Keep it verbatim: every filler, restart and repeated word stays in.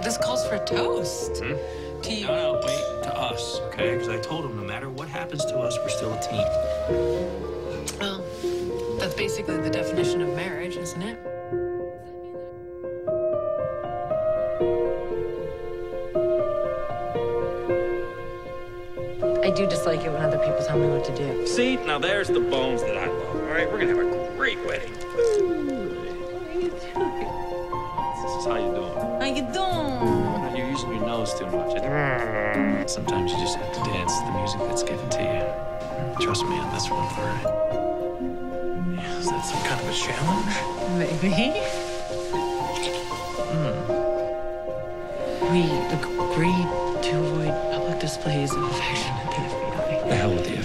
This calls for a toast. Hmm? To you. No, no, wait. To us, okay? Because I told him no matter what happens to us, we're still a team. Well, that's basically the definition of marriage, isn't it? I do dislike it when other people tell me what to do. See? Now there's the bones that I love. All right, we're going to have a great wedding. What are you doing? This is how you doing. How you doing? You're using your nose too much. Sometimes you just have to dance to the music that's given to you. Trust me on this one, all right? Yeah, is that some kind of a challenge? Maybe. Hmm. We agreed to avoid public displays of affection at the F B I. The hell with the F B I.